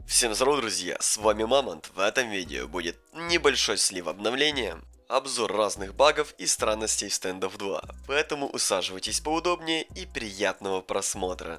Всем здорова, друзья, с вами Мамонт. В этом видео будет небольшой слив обновления, обзор разных багов и странностей в Standoff 2, поэтому усаживайтесь поудобнее и приятного просмотра.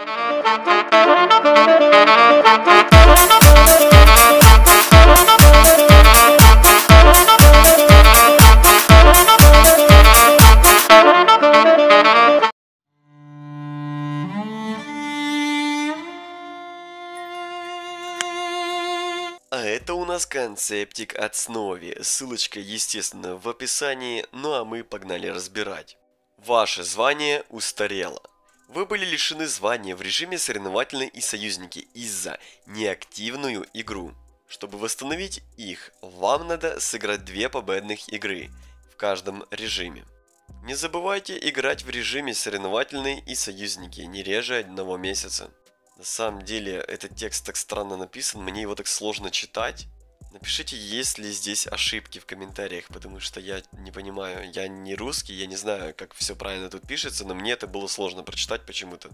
А это у нас концептик от Snowy, ссылочка, естественно, в описании, ну а мы погнали разбирать. Ваше звание устарело. Вы были лишены звания в режиме соревновательные и союзники из-за неактивную игру. Чтобы восстановить их, вам надо сыграть 2 победных игры в каждом режиме. Не забывайте играть в режиме соревновательные и союзники не реже 1 месяца. На самом деле, этот текст так странно написан, мне его так сложно читать. Напишите, есть ли здесь ошибки в комментариях, потому что я не понимаю, я не русский, я не знаю, как все правильно тут пишется, но мне это было сложно прочитать почему-то.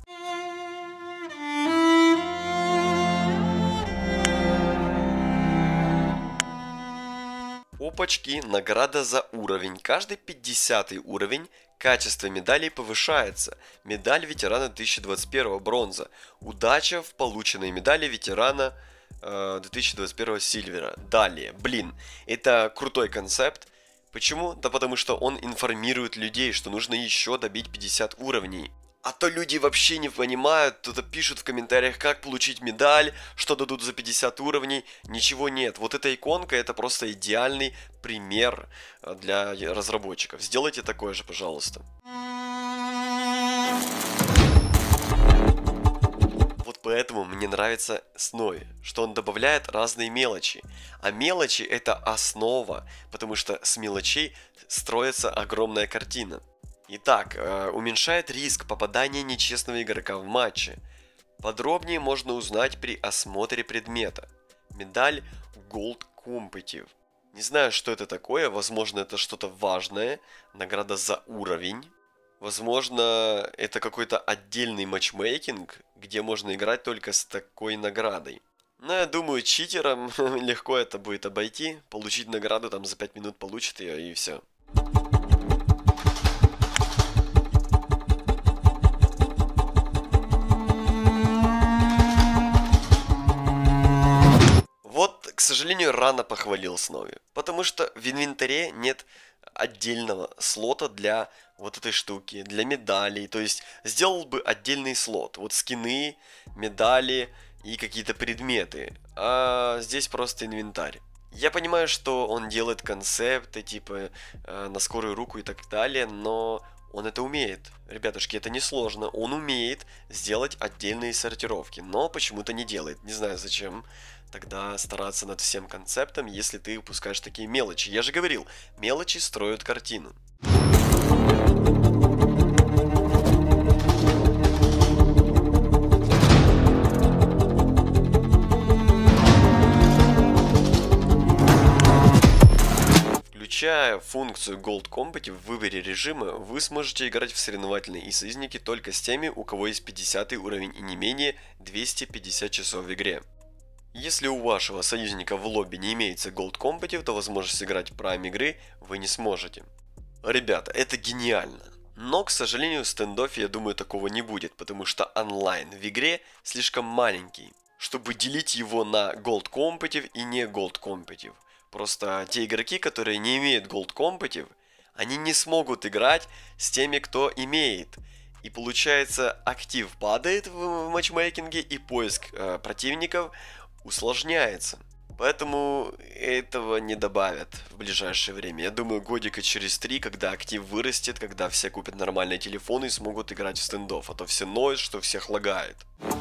Опачки, награда за уровень. Каждый 50-й уровень качество медалей повышается. Медаль ветерана 2021 бронза. Удача в полученной медали ветерана 2021 сильвера. Далее, блин, это крутой концепт. Почему? Да потому что он информирует людей, что нужно еще добить 50 уровней. А то люди вообще не понимают, кто-то пишут в комментариях, как получить медаль, что дадут за 50 уровней. Ничего нет. Вот эта иконка, это просто идеальный пример для разработчиков. Сделайте такое же, пожалуйста. Вот поэтому мне нравится Snowy, что он добавляет разные мелочи. А мелочи это основа, потому что с мелочей строится огромная картина. Итак, уменьшает риск попадания нечестного игрока в матче. Подробнее можно узнать при осмотре предмета. Медаль Gold Competitive. Не знаю, что это такое, возможно, это что-то важное. Награда за уровень. Возможно, это какой-то отдельный матчмейкинг, где можно играть только с такой наградой. Но я думаю, читерам легко это будет обойти. Получить награду, там за 5 минут получит ее и все. К сожалению, рано похвалил Snowy, потому что в инвентаре нет отдельного слота для вот этой штуки, для медалей. То есть сделал бы отдельный слот, вот скины, медали и какие-то предметы, а здесь просто инвентарь. Я понимаю, что он делает концепты, типа на скорую руку и так далее, но он это умеет. Ребятушки, это не сложно. Он умеет сделать отдельные сортировки, но почему-то не делает. Не знаю зачем тогда стараться над всем концептом, если ты упускаешь такие мелочи. Я же говорил, мелочи строят картину. Включая функцию Gold Competitive в выборе режима, вы сможете играть в соревновательные и союзники только с теми, у кого есть 50 уровень и не менее 250 часов в игре. Если у вашего союзника в лобби не имеется Gold Competitive, то возможность играть в Prime игры вы не сможете. Ребята, это гениально. Но, к сожалению, в стендоффе, я думаю, такого не будет, потому что онлайн в игре слишком маленький, чтобы делить его на Gold Competitive и не Gold Competitive. Просто те игроки, которые не имеют Gold Competitive, они не смогут играть с теми, кто имеет. И получается, актив падает в матчмейкинге, и поиск противников усложняется. Поэтому этого не добавят в ближайшее время. Я думаю, годика через 3, когда актив вырастет, когда все купят нормальные телефоны и смогут играть в стендов. А то все ноют, что всех лагает.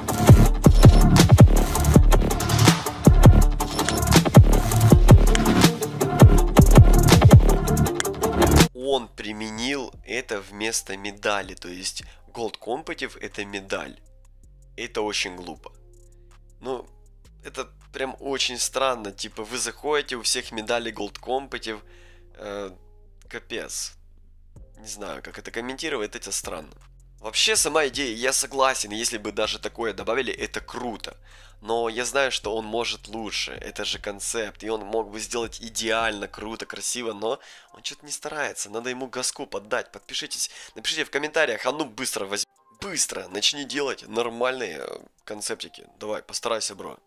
Он применил это вместо медали, то есть Gold Competitive это медаль. Это очень глупо. Ну, это прям очень странно, типа вы заходите, у всех медали Gold Competitive, капец. Не знаю, как это комментировать, это странно. Вообще, сама идея, я согласен, если бы даже такое добавили, это круто. Но я знаю, что он может лучше, это же концепт, и он мог бы сделать идеально, круто, красиво, но он что-то не старается, надо ему газку поддать. Подпишитесь, напишите в комментариях, а ну быстро возьми, быстро начни делать нормальные концептики. Давай, постарайся, бро.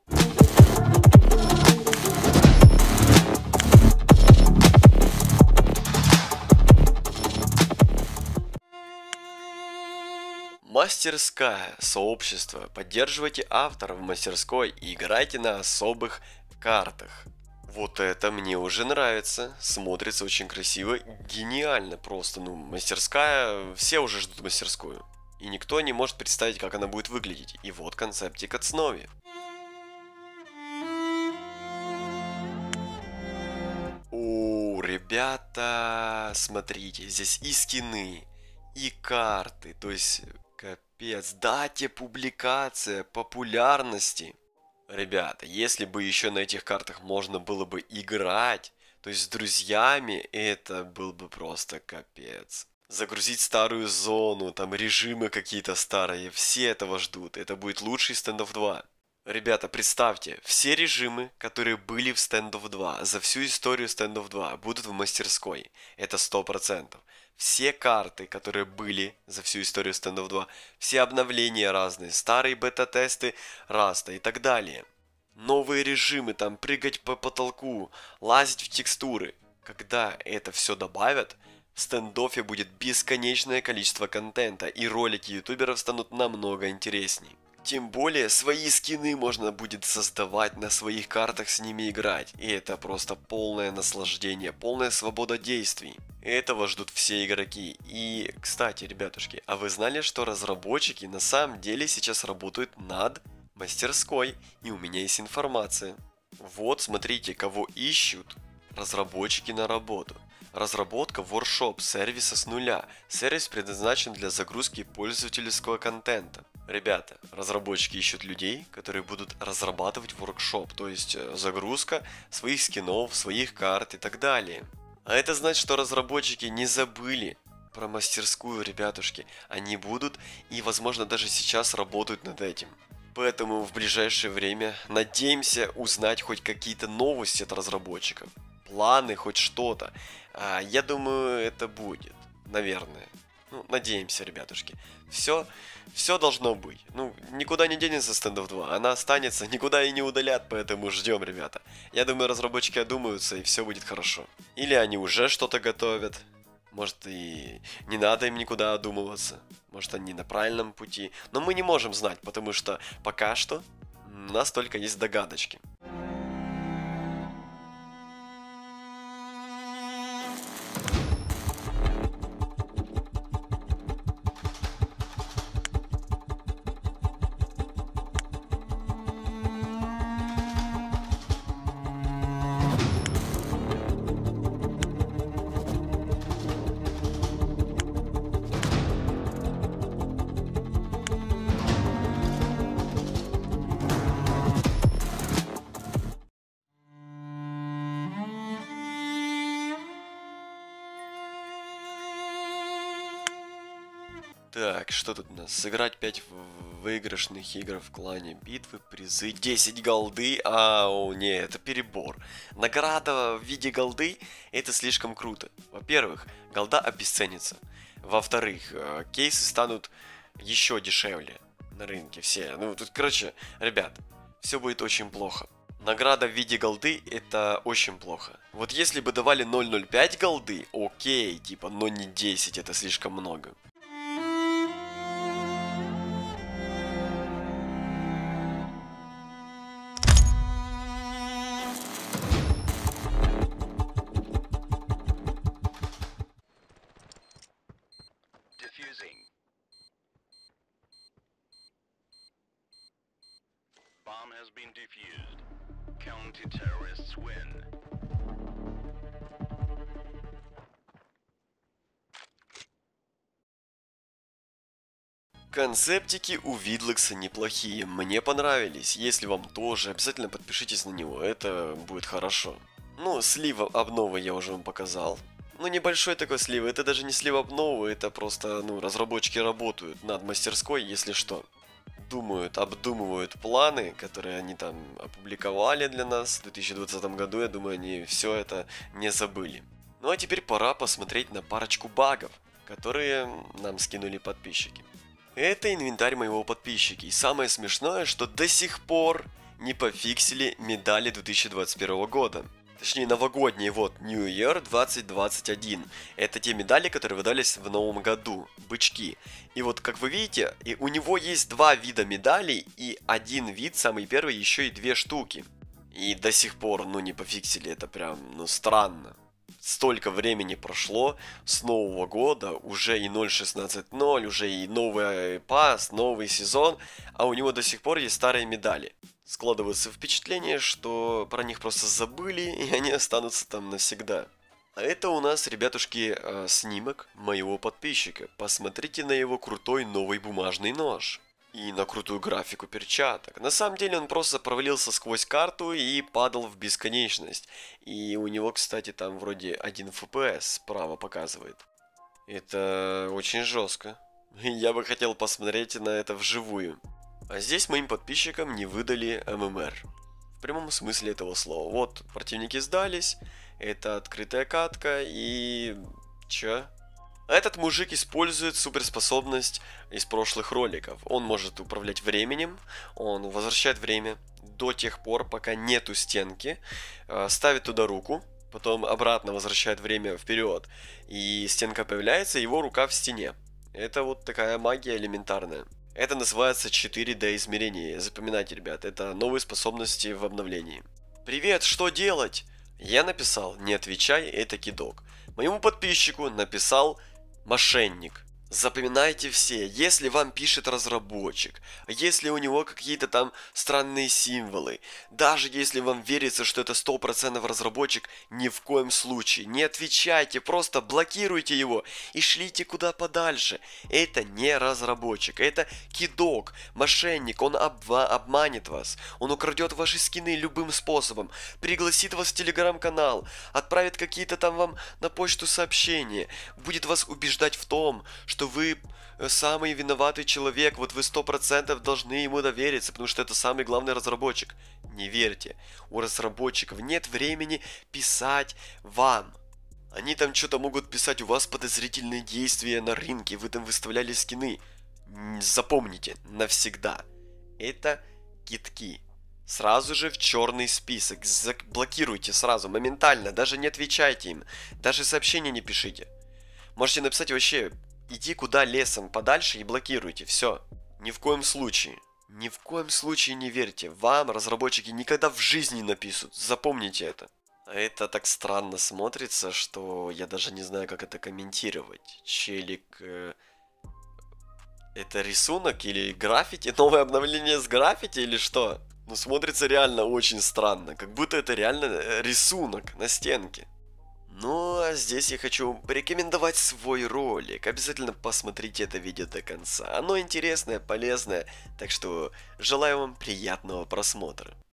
Мастерская, сообщество. Поддерживайте автора в мастерской и играйте на особых картах. Вот это мне уже нравится. Смотрится очень красиво. Гениально просто. Ну, мастерская. Все уже ждут мастерскую. И никто не может представить, как она будет выглядеть. И вот концептик от Snowy. О, ребята, смотрите, здесь и скины, и карты, то есть, капец, дате публикация, популярности. Ребята, если бы еще на этих картах можно было бы играть, то есть с друзьями, это был бы просто капец. Загрузить старую зону, там режимы какие-то старые, все этого ждут, это будет лучший Standoff 2. Ребята, представьте, все режимы, которые были в Standoff 2 за всю историю Standoff 2 будут в мастерской. Это 100%. Все карты, которые были за всю историю Standoff 2, все обновления разные, старые бета-тесты, раста и так далее. Новые режимы, там прыгать по потолку, лазить в текстуры. Когда это все добавят, в стендофе будет бесконечное количество контента, и ролики ютуберов станут намного интересней. Тем более, свои скины можно будет создавать на своих картах, с ними играть. И это просто полное наслаждение, полная свобода действий. Этого ждут все игроки. И, кстати, ребятушки, а вы знали, что разработчики на самом деле сейчас работают над мастерской? И у меня есть информация. Вот, смотрите, кого ищут разработчики на работу. Разработка Workshop сервиса с нуля. Сервис предназначен для загрузки пользовательского контента. Ребята, разработчики ищут людей, которые будут разрабатывать воркшоп, то есть загрузка своих скинов, своих карт и так далее. А это значит, что разработчики не забыли про мастерскую, ребятушки. Они будут и, возможно, даже сейчас работают над этим. Поэтому в ближайшее время надеемся узнать хоть какие-то новости от разработчиков. Планы, хоть что-то. Я думаю, это будет. Наверное. Ну, надеемся, ребятушки. Все должно быть. Ну, никуда не денется Standoff 2. Она останется, никуда и не удалят, поэтому ждем, ребята. Я думаю, разработчики одумаются, и все будет хорошо. Или они уже что-то готовят. Может, и не надо им никуда одумываться. Может, они на правильном пути. Но мы не можем знать, потому что пока что у нас только есть догадочки. Так, что тут у нас? Сыграть 5 выигрышных игр в клане битвы, призы, 10 голды. Не, это перебор. Награда в виде голды это слишком круто. Во-первых, голда обесценится. Во-вторых, кейсы станут еще дешевле на рынке все. Ну, тут, короче, ребят, все будет очень плохо. Награда в виде голды это очень плохо. Вот если бы давали 0.05 голды, окей, типа, но не 10, это слишком много. Bomb has been defused. Counter-terrorists win. Концептики у Видлекса неплохие, мне понравились. Если вам тоже, обязательно подпишитесь на него, это будет хорошо. Ну, слива обновы я уже вам показал. Ну, небольшой такой слив. Это даже не слив обновы, это просто, ну, разработчики работают над мастерской, если что. Думают, обдумывают планы, которые они там опубликовали для нас в 2020 году. Я думаю, они все это не забыли. Ну а теперь пора посмотреть на парочку багов, которые нам скинули подписчики. Это инвентарь моего подписчика. И самое смешное, что до сих пор не пофиксили медали 2021 года. Точнее, новогодние, вот, New Year 2021. Это те медали, которые выдались в новом году. Бычки. И вот, как вы видите, и у него есть два вида медалей, и один вид, самый первый, еще и две штуки. И до сих пор, ну, не пофиксили, это прям, ну, странно. Столько времени прошло с нового года, уже и 0.16.0, уже и новый пас, новый сезон, а у него до сих пор есть старые медали. Складывается впечатление, что про них просто забыли, и они останутся там навсегда. А это у нас, ребятушки, снимок моего подписчика. Посмотрите на его крутой новый бумажный нож. И на крутую графику перчаток. На самом деле он просто провалился сквозь карту и падал в бесконечность. И у него, кстати, там вроде 1 FPS справа показывает. Это очень жестко. Я бы хотел посмотреть на это вживую. А здесь моим подписчикам не выдали ММР. В прямом смысле этого слова. Вот, противники сдались, это открытая катка и... Чё? Этот мужик использует суперспособность из прошлых роликов. Он может управлять временем, он возвращает время до тех пор, пока нету стенки, ставит туда руку, потом обратно возвращает время вперед, и стенка появляется, его рука в стене. Это вот такая магия элементарная. Это называется 4D измерение. Запоминайте, ребят, это новые способности в обновлении. Привет, что делать? Я написал, не отвечай, это кидок. Моему подписчику написал мошенник. Запоминайте все, если вам пишет разработчик, если у него какие-то там странные символы, даже если вам верится, что это 100% разработчик, ни в коем случае не отвечайте, просто блокируйте его и шлите куда подальше. Это не разработчик, это кидок, мошенник, он обманет вас, он украдет ваши скины любым способом, пригласит вас в телеграм-канал, отправит какие-то там вам на почту сообщения, будет вас убеждать в том, что вы самый виноватый человек, вот вы 100% должны ему довериться, потому что это самый главный разработчик. Не верьте, у разработчиков нет времени писать вам. Они там что-то могут писать, у вас подозрительные действия на рынке, вы там выставляли скины. Запомните, навсегда. Это кидки. Сразу же в черный список. Блокируйте сразу, моментально, даже не отвечайте им, даже сообщения не пишите. Можете написать вообще... Иди куда лесом подальше и блокируйте, все. Ни в коем случае не верьте. Вам разработчики никогда в жизни не напишут, запомните это. А это так странно смотрится, что я даже не знаю, как это комментировать. Челик... Это рисунок или граффити? Новое обновление с граффити или что? Ну смотрится реально очень странно, как будто это реально рисунок на стенке. Ну, а здесь я хочу порекомендовать свой ролик. Обязательно посмотрите это видео до конца. Оно интересное, полезное, так что желаю вам приятного просмотра.